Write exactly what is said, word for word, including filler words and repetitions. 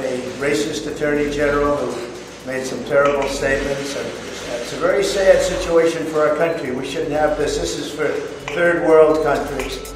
a racist attorney general who made some terrible statements. And it's a very sad situation for our country. We shouldn't have this. This is for third world countries.